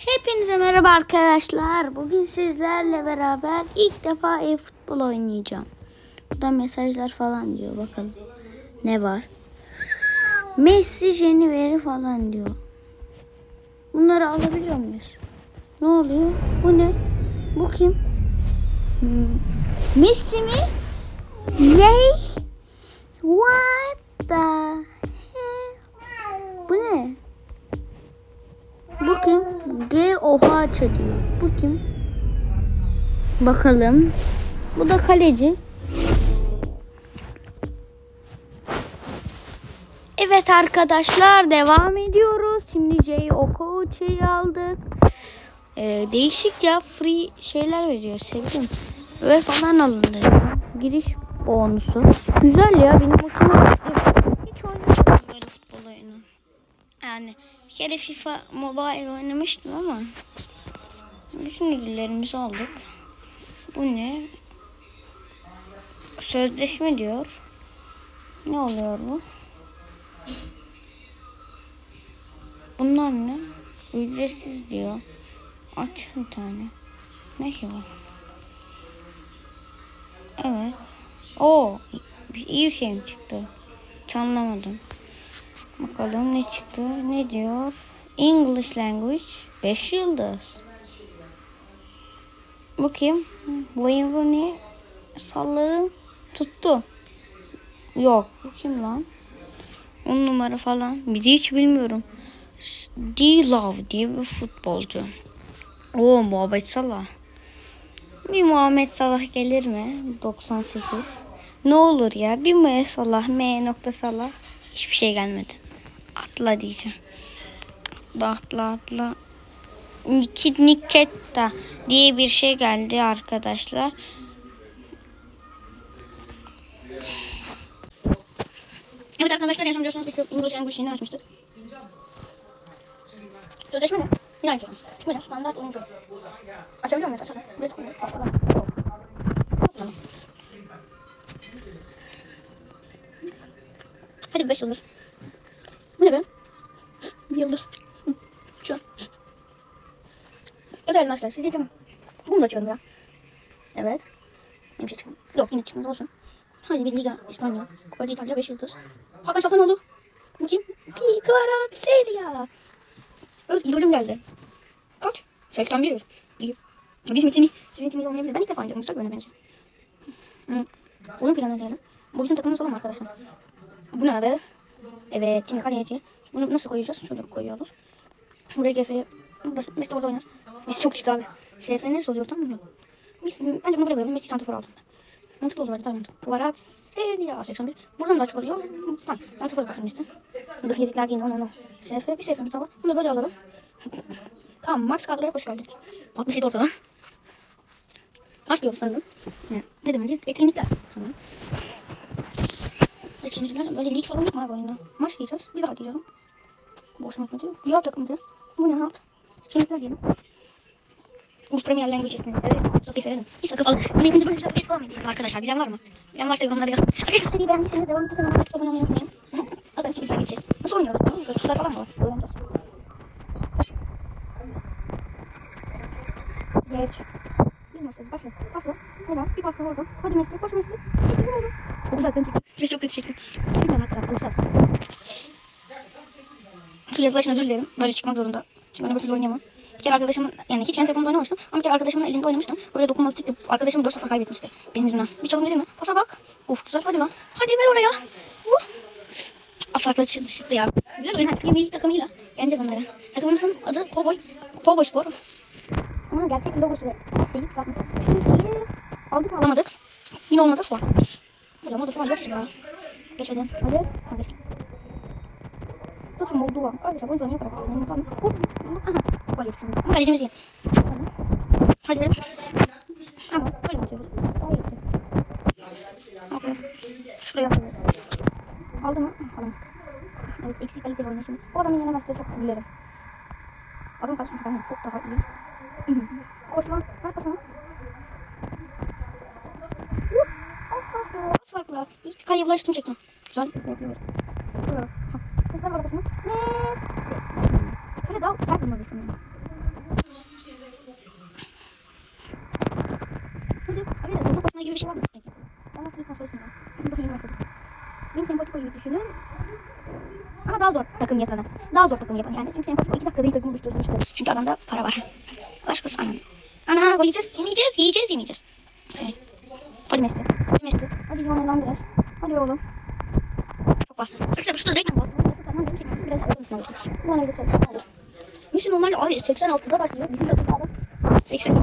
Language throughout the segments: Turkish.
Hepinize merhaba arkadaşlar. Bugün sizlerle beraber ilk defa e-futbol oynayacağım. Burada mesajlar falan diyor. Bakalım ne var. Messi, Jeniveri falan diyor. Bunları alabiliyor muyuz? Ne oluyor? Bu ne? Bu kim? Messi mi? Ne? What the hell? Bu ne? Bu kim? G Oha diyor. Bu kim? Bakalım. Bu da kaleci. Evet arkadaşlar, devam ediyoruz. Şimdi J Okocha'yı aldık. Değişik ya, free şeyler veriyor. Sevdim. Ve falan alındı. Giriş bonusu. Güzel ya, benim hoşuma gitti. Hiç oynamadım böyle futbol oyunu. Yani bir kere FIFA Mobile oynamıştım ama bütün ödüllerimizi aldık. Bu ne? Sözleşme diyor. Ne oluyor bu? Bunlar ne? Ücretsiz diyor. Aç bir tane. Ne ki bu? Evet. Oo, iyi bir şey mi çıktı? Hiç anlamadım. Bakalım ne çıktı? Ne diyor? English language 5 yıldız. Bu kim? Wayne Rooney salladı, tuttu. Yok, bu kim lan? 10 numara falan. Bir de hiç bilmiyorum. D-Love diye bir futbolcu. Oo, Muhammed Salah. Bir Muhammed Salah gelir mi? 98. Ne olur ya. Bir Muhammed Salah, M.Salah. Hiçbir şey gelmedi. Atla diyeceğim. Atla. Niketta diye bir şey geldi arkadaşlar. Evet arkadaşlar, en son biliyorsunuz biz İngilizce bu şeyini açmıştık. Sözleşme ne? Yine aynı şey. Böyle standart oyuncu. Açabiliyor muyuz? Açalım. Hadi 5 yıldız. Bu ne be? Bir yıldız. Şu an. Özel maçlar. Siz diyeceğim. Bunu da açıyorum ya. Evet. Benim şey çıkmadı. Yok, yine çıkmadı, olsun. Hadi bir Liga İspanya. Kupa İtalya 5 yıldız. Hakan Çalhanoğlu oldu. Bu kim? Kvaratskhelia. İdolüm geldi. Kaç? 81. İyi. Bizim için iyi. Sizin için iyi olmayabilir. Ben ilk defa oynayacağım. Güzel böyle benziyor. Oyun planı diyelim. Bu bizim takımımız olan arkadaşlar. Bu ne be? Evet. Şimdi kaleci. Bunu nasıl koyacağız? Şöyle koyuyoruz. Buraya GF'ye. Messi orada oynar. Messi çok küçük abi. SF neresi oluyor tam bilmiyorum. Bence bunu buraya koyalım. Messi santrafor aldım. Mantıklı olur böyle. Tamam. Kvaratskhelia 81. Buradan da açık oluyor. Tamam. Santrafor kalsın işte. Dur yedikler değil. Onu. SF. Bir SF'miz daha var. Bunu da böyle alalım. Tamam, Max kadroya hoş geldiniz. 67 ortada. Başlıyoruz sanırım. Ne demeliyiz? Etkinlikler. Tamam. Etkinlikler böyle lig falan yok mu abi oyunda? Maç diyeceğiz. Bir daha diyelim. Boşuna gitme diyor. Rüya takım diyor. Bu ne halt? Etkinlikler diyelim. Ulus Premier Language etkinlikleri. Çok iyi severim. Bir sakın falan. Bunu hepimiz böyle güzel bir falan mı diyelim arkadaşlar? Bilen var mı? Bilen varsa yorumlarda yazın. Arkadaşlar seriyi beğendiyseniz devam edin. Kanalıma abone olmayı unutmayın. Zaten için izler geçeceğiz. Nasıl oynuyoruz? Böyle tuşlar falan mı var? Öğreneceğiz. Geç. Biz maçtayız. Başla. Pas var. Helal. Bir pas da orada. Hadi Messi. Koş Messi. Messi vur oğlum. O güzel çekti. Messi çok kötü çekti. Bilmiyorum arkadaşlar. Konuşacağız. Şu yazılar için özür dilerim. Böyle çıkmak zorunda. Çünkü ben öbür türlü oynayamam. Bir kere arkadaşımın, yani hiç kendi telefonumda oynamamıştım. Ama bir kere arkadaşımın elinde oynamıştım. Böyle dokunmalı tıklık. Arkadaşım 4-0 kaybetmişti. Benim yüzümden. Bir çalım değil mi? Pasa bak. Uf güzel. Hadi lan. Hadi ver oraya. Vur. Asla arkadaşım çıktı ya. Güzel oyun. Artık milli takımıyla yeneceğiz onları. Takımımızın adı Cowboy. Cowboy Spor. Ama gerçek logosu ve şeyi kısaltması. Türkiye aldık mı alamadık. Yine olmadı son. O zaman da şu an yok ya. Geç hadi. Hadi. Tut şu Moldova. Arkadaşlar oyuncu niye bıraktı? Vur. Aha. Gol yedik şimdi. Ama kalecimiz iyi. Hadi be. Tamam. Böyle atıyoruz. Sağ gitti. Aferin. Şuraya atıyoruz. Aldı mı? Alamadık. Evet. Eksik kaliteli oynuyor şimdi. O adamı yenemezse çok gülerim. Adam karşısında falan çok daha iyi. Koş lan. Ver pasını. Ah be. Az farklı. İlk kaleye bulaştım çektim. Güzel. Yapıyoruz. Ver bana pasını. Şöyle daha sert vurmalısın yani. gibi bir şey var mı? Ben nasıl bir kontrol etsin ya? Hadi bakayım nasıl. Beni Sempatiko gibi düşünün. Ama daha zor takım yapan. Daha zor takım yapan yani. Çünkü Sempatiko 2 dakikada iyi takım oluşturmuştu. Çünkü adamda para var. Başkası anam. Ana gol yiyeceğiz. Yemeyeceğiz. Evet. Hadi Messi. Hadi Lionel Andres. Hadi oğlum. Çok bastım. Arkadaşlar bu şurada değil mi? Biraz arasın. Bu bana bir de söyle. Müslümanlarla abi 86'da başlıyor. Bizim takımda adam 80.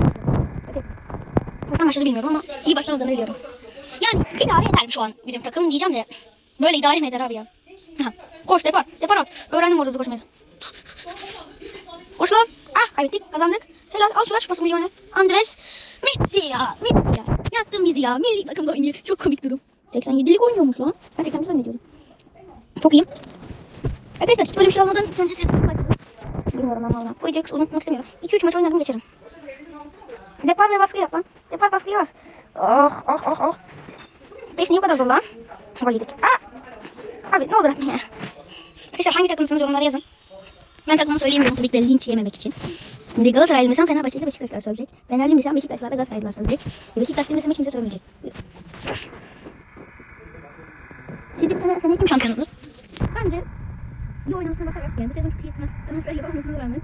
Kaçtan başladı bilmiyorum ama iyi başlamadığını biliyorum. Yani idare eder şu an bizim takım diyeceğim de. Böyle idare mi eder abi ya? Ha. Koş depar at. Öğrendim orada da koşmayı. Koş lan. Ah kaybettik kazandık. Helal al şu pasımı Lionel. Andres. Messi ya. Yaktın bizi ya. Milli takımda oynuyor. Çok komik durum. 87'lik oynuyormuş lan. Ben 80'lik zannediyordum. Çok iyiyim. Arkadaşlar hiç böyle bir şey olmadan sence bilmiyorum ben valla. Bu videoyu unutmak istemiyorum. 2-3 maç oynadım geçerim. Depar ve baskı yap lan. Depar baskıya bas. Oh. Pes niye bu kadar zor lan? Gol yedik. Abi ne olur atma ya. Arkadaşlar hangi takımsınız yorumlara yazın. Ben takımımı söyleyemiyorum tabii ki de linç yememek için. Şimdi Galatasaraylı mısam Fenerbahçe'de Beşiktaşlar söyleyecek. Fenerli misam Beşiktaşlar'da Galatasaraylılar söyleyecek. Beşiktaşlı misam hiç kimse söylemeyecek. Sizce bu sene kim şampiyon olur? Bence iyi oynamasına bakarak yani bu sezon çok iyi transfer yapamamasına rağmen.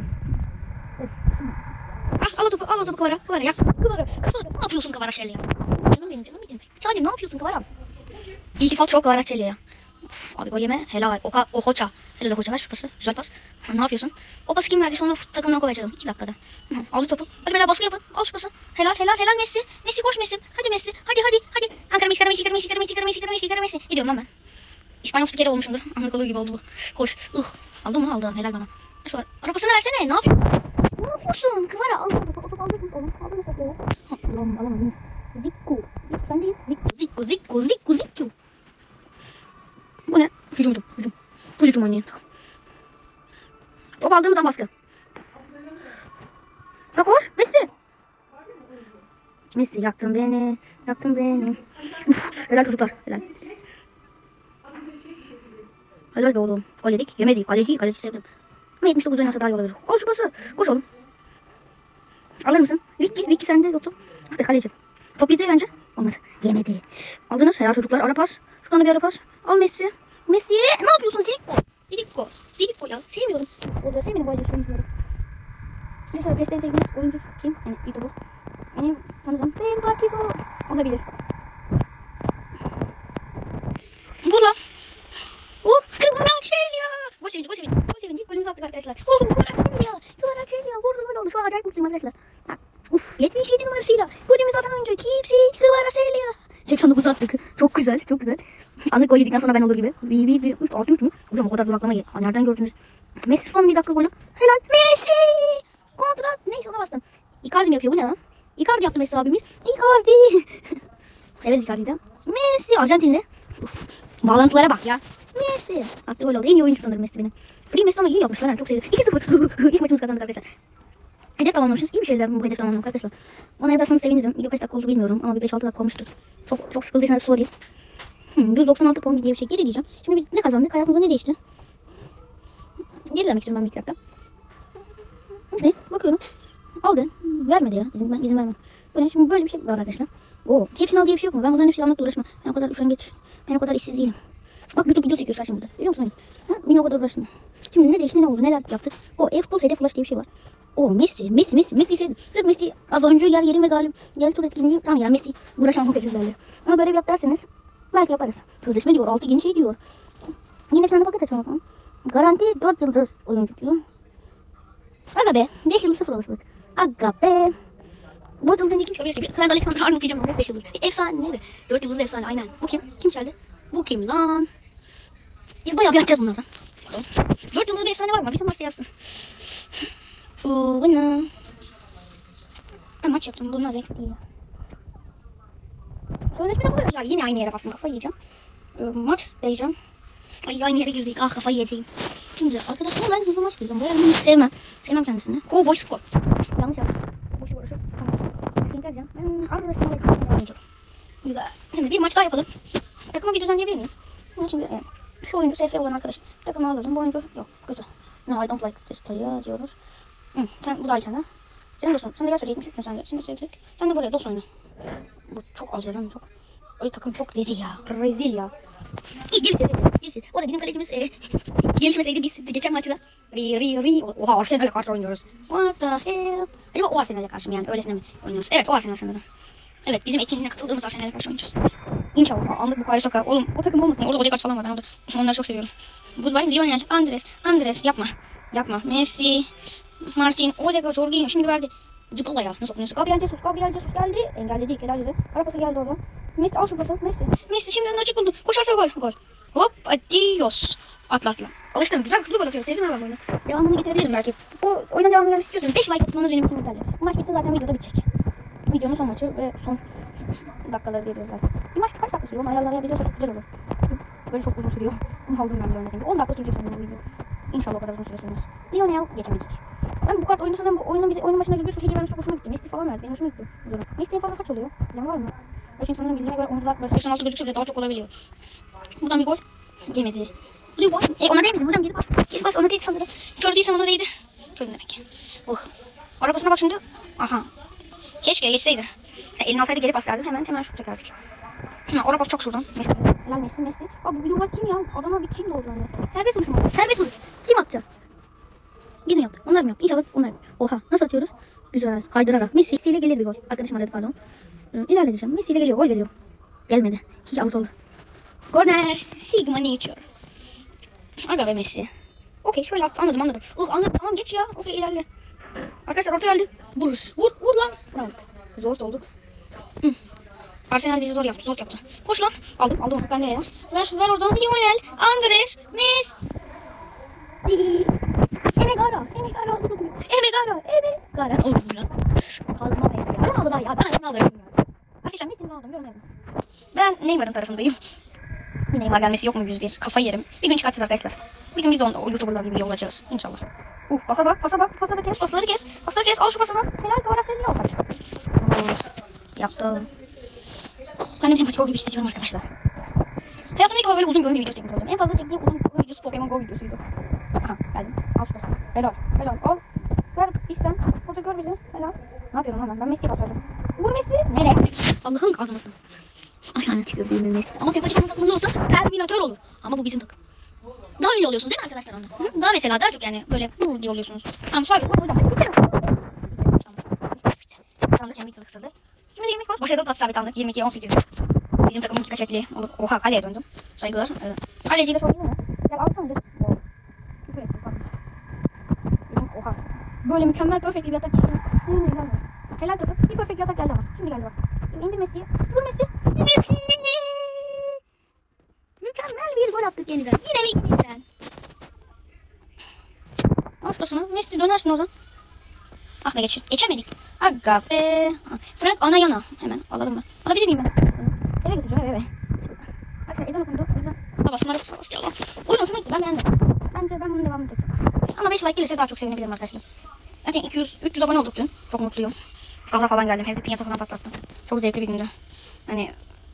Al o topu Kıvara ya. Kıvara. Ne yapıyorsun Kıvara Şelli ya? Canım benim. Salim ne yapıyorsun Kıvara? İltifat çok Kıvara Şelli ya. Abi gol yeme. Helal. O Hoca. Helal Hoca ver şu pası. Güzel pas. Ne yapıyorsun? O pası kim verdi? Sonra takımdan kovacağım. 2 dakikada. Aldı topu. Hadi beyler baskı yapın. Al şu pası. Helal Messi. Messi koş Messi. Hadi Messi. Hadi. Ankara Messi. Gidiyorum lan ben. İspanyol spikeri olmuşumdur. Anadolu gibi oldu bu. Koş. Aldım mı? Aldım. Helal bana. Şu var. Arabasını versene. Ne yapıyorsun? Kıvara al topu. O topu aldın. Aldın mı topu ya? Alamadınız. Zikku. Sendeyiz. Zikku. Bu ne? Hücum. Bu hücum oynayın. Top aldığımız zaman baskı. Ya koş. Messi yaktın beni. Helal çocuklar. Helal be oğlum. Gol yedik. Yemedik. Kaleci sevdim. Ama 79 oynarsa daha iyi olabilir. Al şu pası. Koş oğlum. Alır mısın? Vicky sende yoktu. Ah be kaleci. Top bizde bence. Olmadı. Yemedi. Aldınız. Helal çocuklar. Ara pas. Şuradan da bir ara pas. Al Messi. Ne yapıyorsun Ziliko ya. Sevmiyorum. Orada sevmiyorum bu oyuncuları. Mesela PES'te en sevdiğiniz oyuncu kim? Yani YouTuber. Benim sanırım Sempatiko olabilir. Bu lan. Kıvaraçelya. Gol sevinci. Golümüzü attık arkadaşlar. Kıvaraçelya. Gol oldu. Şu an acayip mutluyum arkadaşlar. 77 numarasıyla golümüzü atan oyuncu kimse Kıvaraçelya. 89 attık. Çok güzel. Anlık gol yedikten sonra ben olur gibi. 3 mü? Hocam o kadar duraklamayı. Nereden gördünüz? Messi son 1 dakika golü. Helal. Messi. Kontrat. Neyse ona bastım. Icardi mi yapıyor? Bu ne lan? Icardi yaptı Messi abimiz. Icardi. Severiz Icardi'yi de. Messi. Arjantinli. Bağlantılara bak ya. Messi. Attı gol oldu. En iyi oyuncu sanırım Messi benim. Free Messi ama iyi yapmışlar. Yani çok sevdim. 2-0. İlk maçımız kazandık arkadaşlar. Hedef tamamlamışız. İyi bir şeyler bu hedef tamamlamak arkadaşlar. Bana yazarsanız sevinirim. Video kaç dakika oldu bilmiyorum ama bir 5-6 dakika olmuştur. Çok sıkıldıysanız sorayım. 196 puan diye bir şey. Geri diyeceğim. Şimdi biz ne kazandık? Hayatımızda ne değişti? Geri demek istiyorum ben bir dakika. Ne? Bakıyorum. Aldı. Vermedi ya. İzin vermem. Bu ne? Şimdi böyle bir şey var arkadaşlar. Hepsini al diye bir şey yok mu? Ben bunların hepsini almakla uğraşmam. Ben o kadar üşengeç. Ben o kadar işsiz değilim. Bak YouTube videosu çekiyoruz şimdi burada. Biliyor musun? Beni o kadar uğraşma. Şimdi ne değişti ne oldu? Neler yaptık? E-futbol hedef ulaş diye bir şey var. Messi sevdim. Sırf Messi az oyuncu yer yerim ve galip. Gel tur etkilince tamam ya Messi uğraşamam o tekniklerle. Ama görev yap derseniz belki yaparız. Sözleşme diyor 6 yeni şey diyor. Yine bir tane paket açalım falan. Garanti 4 yıldız oyuncu diyor. Aga be 5 yıldız 0 olasılık. Aga be. 4 yıldızın kim çalıyor gibi. Sen de Alexander Arnold diyeceğim ama 5 yıldız. Efsane neydi? 4 yıldızlı efsane aynen. Bu kim? Kim çaldı? Bu kim lan? Biz bayağı bir açacağız bunlardan. 4 yıldızlı bir efsane var mı? Bir varsa yazsın. Bunu. Ben maç yaptım. Bunlar zevkli değil. Sözleşmede bu ya yine aynı yere bastım. Kafayı yiyeceğim. Maç diyeceğim. Ay aynı yere girdik. Kafayı yiyeceğim. Şimdi arkadaşlar ben hızlı maç diyeceğim. Böyle sevmem. Sevmem kendisini. Boş skor. Yanlış yaptım. Boş uğraşıp. Tamam. Ben arkadaşlarımla oynayacağım. Güzel. Şimdi bir maç daha yapalım. Takıma bir düzenleyebilir miyim? Şimdi şu oyuncu SF olan arkadaş. Takıma alalım. Bu oyuncu yok. Güzel. No I don't like this player diyoruz. Sen bu da iyi sana. Senin dostum. Sen de gel şöyle 73'sün sen de. Şimdi sevdik. Sen de buraya dost oyna. Bu çok az ya lan çok. Öyle takım çok rezil ya. Rezil ya. Rezil. O da bizim kalecimiz gelişmeseydi biz geçen maçta oha Arsenal'e karşı oynuyoruz. What the hell? Acaba o Arsenal'e karşı mı yani öylesine mi oynuyoruz? Evet o Arsenal sanırım. Evet bizim etkinliğine katıldığımız Arsenal'e karşı oynayacağız. İnşallah anlık bu kayı sokar. Oğlum o takım olmasın ya. Orada Odegaard falan var. Ben onları çok seviyorum. Goodbye Lionel, Andres yapma. Yapma. Messi, Martin, Odegaard, Jorginho şimdi verdi. Cıkala ya. Nasıl okunuyorsa. Gabriel Jesus geldi. Engelledi. Helal bize. Ara pası geldi oradan. Messi al şu pası. Messi şimdi önünü açık buldu. Koşarsa gol. Hop adios. Atla. Alıştım. Güzel hızlı gol atıyor. Sevdim ben bunu. Devamını getirebilirim belki. O oyunun devamını gelmek istiyorsanız 5 like atmanız benim için yeterli. Bu maç bitse zaten videoda bitecek. Videonun son maçı ve son dakikaları diyebiliriz zaten. Bir maç kaç dakika sürüyor? Onu ayarlayabiliyorsak güzel olur. Böyle çok uzun sürüyor. Bunu aldım ben bir örneğin. 10 dakika sürecek sanırım bu video. İnşallah o kadar uzun süre sürmez. Lionel geçemedik. Ben bu kart oyunu sanırım bu oyunun başına bir sürü hediye vermesi çok hoşuma gitti. Messi falan verdi. Benim hoşuma gitti. Messi'nin fazla kaç oluyor? Bilen var mı? Şimdi sanırım bildiğime göre oyuncular böyle 86 gözükse bile daha çok olabiliyor. Buradan bir gol. Yemedi. Blue gol. Ona değmedi. Hocam geri bas. Ona değdi sanırım. Kör değilsem ona değdi. Kör demek. Arabasına bak şimdi. Aha. Keşke geçseydi. Sen elini alsaydı geri pas verdi. Hemen şut çekerdik. Oraya bak çok şuradan. Messi. Helal Messi. Abi bu Blue gol kim ya? Adama bir kim doldu bende. Serbest vuruş mu? Serbest vuruş. Kim attı? Biz mi yaptık? Onlar mı yaptı? İnşallah onlar. Oha. Nasıl atıyoruz? Güzel. Kaydırarak. Messi ile gelir bir gol. Arkadaşım aradı pardon. İlerleyeceğim. Messi ile geliyor. Gol geliyor. Gelmedi. Hiç out oldu. Corner. Sigma Nature. Aga be Messi. Okey şöyle attı. Anladım. Anladım. Tamam geç ya. Okey ilerle. Arkadaşlar orta geldi. Vur lan. Bravo. Zor olduk. Arsenal bizi zor yaptı. Koş lan. Aldım. Ben de ya. Ver oradan. Lionel. Andres. Messi. Emegara. Kazma Messi. Ben aldı daha ya. Ben onu alırım ya. Arkadaşlar Messi'nin aldım. Görmedim. Ben Neymar'ın tarafındayım. Bir Neymar gelmesi yok mu 101? Kafayı yerim. Bir gün çıkartacağız arkadaşlar. Bir gün biz de o YouTuber'lar gibi olacağız. İnşallah. Pasa bak. Pasları kes. Al şu pası bak. Helal Kvaratskhelia niye olsak? Yaptım. Ben de sempatik Go gibi hissediyorum arkadaşlar. Hayatımda ilk defa böyle uzun bir video çekmiş olacağım. En fazla çektiğim uzun videosu Pokemon Go videosuydu. Aha geldim. Al şu pası. Helal. Al. Ver biz sen. Orada gör bizi. Helal. Ne yapıyorum lan ben? Ben Messi'ye pas verdim. Vur Messi. Nereye? Allah'ın kazması. Aynen çıkıyor benim Messi. Ama sempatik takımın olursa Terminator olur. Ama bu bizim takım. Daha ünlü oluyorsunuz değil mi arkadaşlar onda? Daha mesela daha çok yani böyle diye oluyorsunuz. Tamam şöyle hocam. Tamam da bir kısıldı. Şimdi 20 pas. Başarılı pas sabit aldık. 22-18. Bizim takımın iki kaçakli. Oha kaleye döndüm. Saygılar. Kaleciyle çok iyi mi? Gel alsana. Küfür ettim. Oha. Böyle mükemmel perfect bir atak geldi. Helal takım. Bir perfect bir atak geldi ama. Şimdi geldi bak. İndir Messi'yi. Vur Messi. Mükemmel bir gol attık yeniden. Yine mi yeniden? Aç basını. Messi dönersin oradan. Ah be geçemedik. Aga be. Frank Anayana. Hemen alalım mı? Alabilir miyim ben? Eve götüreceğim eve. Arkadaşlar ezan okundu. O yüzden babasınlara basacağım. Oyun hoşuma gitti. Ben beğendim. Bence ben bunun devamını çekeceğim. Ama 5 like gelirse daha çok sevinebilirim arkadaşlar. Gerçekten 300 abone olduk dün. Çok mutluyum. Gaza falan geldim. Evde pinyata falan patlattım. Çok zevkli bir gündü. Hani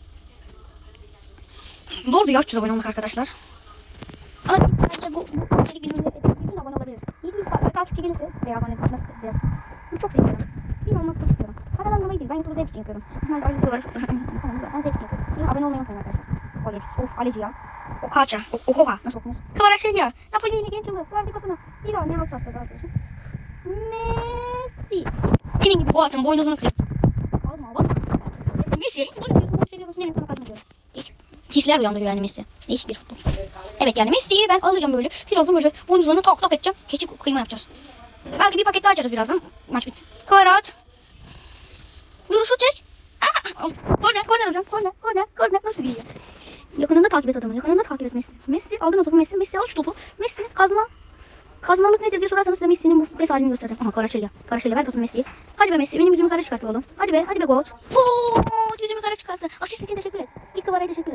zordu ya 300 abone olmak arkadaşlar. Ama bence bu videoda bütün abone olabilir. 700 takipçi gelirse veya abone nasıl biraz. Çok seviyorum. Bir olmak çok istiyorum. Paradan dolayı değil. Ben YouTube'da zevk için yapıyorum. Normalde ailesi olarak ben zevk için yapıyorum. Benim abone olmayı unutmayın arkadaşlar. Kaleci ya. Okaça. Oha. Nasıl okunur? Kvaratskhelia. Napoli'nin genç yıldız. Verdi pasını. Bir daha ne alt saçları arkadaşım. Messi. Senin gibi gol atın boynuzunu kırıp. Kazma bak. Messi. Bunu seviyorum. Senin sana kazma diyorum. Hiç. Hisler uyandırıyor yani Messi. Değişik bir futbolcu. Evet yani Messi'yi ben alacağım böyle. Birazdan böyle boynuzlarını tak edeceğim. Keçi kıyma yapacağız. Belki bir paket daha açarız birazdan. Maç bitsin. Kvarat. Şut çek. Korner hocam. Korner. Nasıl değil ya? Yakınında takip et adamı. Yakınında takip et Messi. Messi aldın o topu. Messi al şu topu. Messi kazma. Kazmalık nedir diye sorarsanız size Messi'nin bu pes halini gösterdim. Aha Kvaratskhelia ver pasını Messi'ye. Hadi be Messi benim yüzümü kara çıkarttı oğlum. Hadi be Goat. Yüzümü kara çıkarttı. Asist için teşekkür et. İlk Kvarat'a teşekkür et.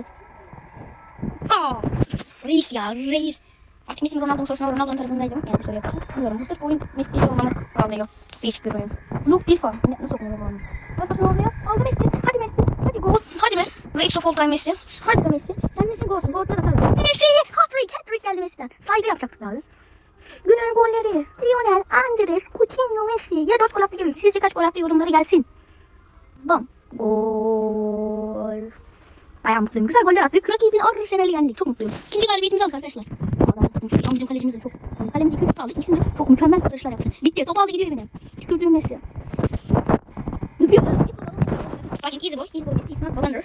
Reis ya reis. Artık Messi Ronaldo'nun sorusuna Ronaldo'nun tarafındaydım. Yani bu soruya karşı. Bilmiyorum. Sırf oyun Messi'yi sormamı sağlıyor. Değişik bir oyun. Look Difa. Nasıl okunuyor bu oyun? Ver pasını olmuyor. Aldı Messi. Hadi Messi. Hadi Goat. Hadi be. Race of all time Messi. Hadi be Messi. Sen nesin Goat'sun. Goat'tan atarız. Messi. Hat-trick geldi Messi'den. Saygı yapacaktık abi. Günün golleri. Lionel, Andres, Coutinho, Messi. Ya 4 gol attı ya 3. Sizce kaç gol attı yorumlara gelsin. Bam. Gol. Bayağı mutluyum. Güzel goller attık. Rakibin Arsenal'i yendik. Çok mutluyum. İkinci galibiyetimizi aldık arkadaşlar. Ama bizim kalecimiz de çok. Kalemiz 2-3 aldık. Şimdi çok mükemmel kurtarışlar yaptı. Bitti. Top aldı gidiyor evine. Tükürdüğüm Messi. Sakin. Easy boy. Easy boy. Easy not blunder.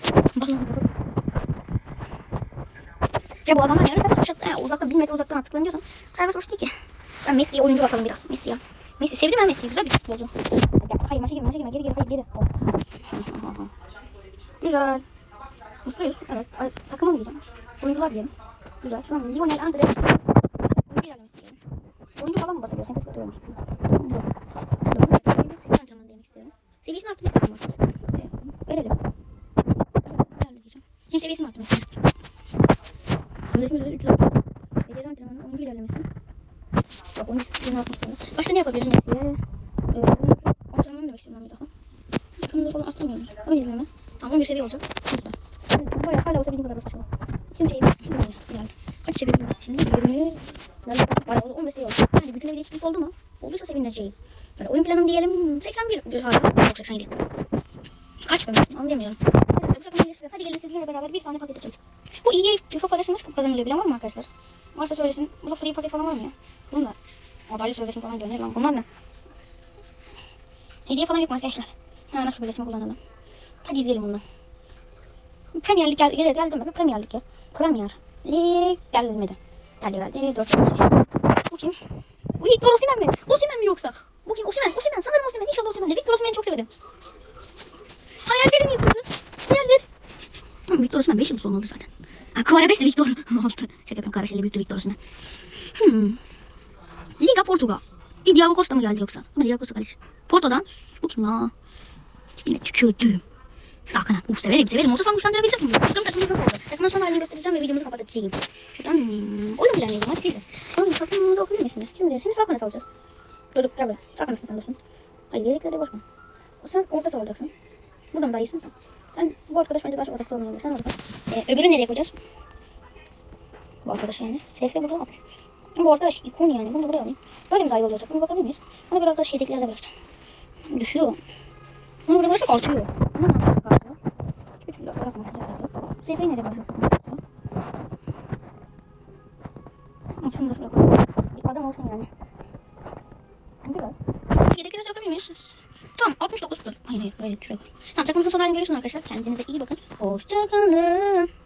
Ya bu adamlar yani uzaktan 1000 metre uzaktan attıklarını diyorsan serbest vuruş değil ki. Ben Messi'ye oyuncu bakalım biraz. Messi'ye. Messi sevdim ben Messi'yi. Güzel bir futbolcu. Hayır maça girme. Geri. Hayır geri. Güzel. Mutluyuz. Evet. Takıma mı diyeceğim? Oyuncular diyelim. Güzel. Şu an Lionel Andres. Oyuncu yerlemesi diyelim. Oyuncu falan mı basılıyor? Sen kötü tutuyormuş. Yok. Seviye antrenmanı demek istiyorum. Seviyesini arttırmak istiyorum. Verelim. Kim seviyesini arttırması? Sözleşmesi 3 lira. Beceri antrenmanı, oyuncu ilerlemesi. Bak oyuncu seviyesini artmak istiyorum. Başta ne yapabiliriz Messi'ye? Antrenmanı demek istiyorum ben bir daha. Takımları falan arttamıyorum. Ön izleme. Tamam 11 seviye olacak. Burada. Bayağı hala olsa bildiğim kadar basit. Şimdi şey basit. Şimdi yani. Kaç seviye bilmez şimdi? 20. Bayağı oldu 15 seviye oldu. Yani gücüne bir değişiklik oldu mu? Olduysa sevineceğim. Böyle oyun planım diyelim 81. Hala yok 87. Kaç ben anlayamıyorum. Hadi gelin sizinle beraber bir tane paket açalım. Bu EA FIFA parası nasıl kazanılıyor bilen var mı arkadaşlar? Varsa söylesin. Burada free paket falan var mı ya? Bunun da adaylı sözleşme falan dönüyor lan. Bunlar ne? Hediye falan yok mu arkadaşlar? Hemen şu birleşme kullanalım. Hadi izleyelim bundan. Premier Lig geldi mi? Premier Lig ya. Premier Lig gelmedi. Geldi. 4 Bu kim? Bu Victor Osimhen mi? Osimhen mi yoksa? Bu kim? Osimhen. Sanırım Osimhen. İnşallah Osimhen. Victor Osimhen'i çok severim. Hayallerim yıkıldı. Hayaller. Victor Osimhen 5 yıl sonra oldu zaten. Kvara 5 Victor 6. Şaka yapıyorum. Karaşeli büyüktü Victor Osimhen. Liga Portugal. Diego Costa mı geldi yoksa? Bu ne Diego Costa kardeş? Porto'dan. Bu kim la? Tipine tükürdüm. Sakın ha. Severim. Orta saha güçlendirebilsek mi? Takımın oldu. Takımdan sonra halini göstereceğim ve videomuzu kapatacağım. Şuradan oyun planlayalım. Hadi değil de. Oğlum takımımızı okuyayım mı şimdi? Seni sağ kanat alacağız. Dur gel buraya. Sağ kanatsın sen dostum. Hayır yedekleri boş mu? Sen orta saha olacaksın. Buradan mı daha iyisin? Tamam. Ben bu arkadaş bence daha çok odaklı olmuyor. Sen orada. Öbürü nereye koyacağız? Bu arkadaş yani. Seyfe burada almış. Bu arkadaş ikon yani. Bunu da buraya alayım. Böyle mi daha iyi olacak? Bunu bakabilir miyiz? Ona göre arkadaş yedeklerde bırakacağım. Düşüyor. Bunu burada bıraksak artıyor. Bunu ne yapacağız? Artıyor. Hiçbir türlü bırakmak artıyor. Seyfeyi nereye bırakacaksın? Şunu da şuraya koyalım. Bir adam olsun yani. Güzel. Yedekleri bakabilir miyiz? Tamam 69. Hayır şuraya koy. Tamam takımımızın son halini görüyorsunuz arkadaşlar. Kendinize iyi bakın. Hoşçakalın.